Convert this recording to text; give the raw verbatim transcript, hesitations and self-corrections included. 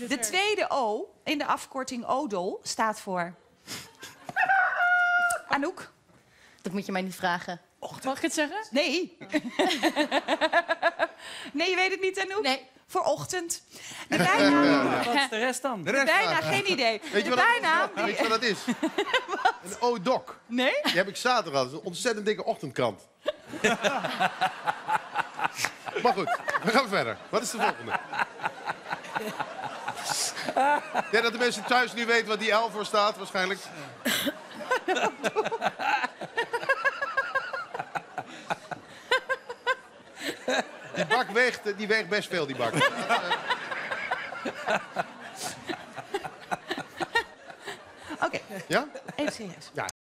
De tweede O in de afkorting ODOL staat voor... Anouk? Dat moet je mij niet vragen. Mag ik het zeggen? Nee. Nee, je weet het niet, Anouk? Nee. Voor ochtend. De bijnaam... Wat is de rest dan? De rest Bijna, vragen. geen idee. Weet je De wat bijnaam... dat, weet je wat dat is? Een O-Doc. Nee? Die heb ik zaterdag gehad. Dat is een ontzettend dikke ochtendkrant. Maar goed, we gaan verder. Wat is de volgende? Ja, dat de mensen thuis nu weten wat die L voor staat, waarschijnlijk. Die bak weegt, die weegt best veel, die bak. Oké, Ja? even serieus. Ja,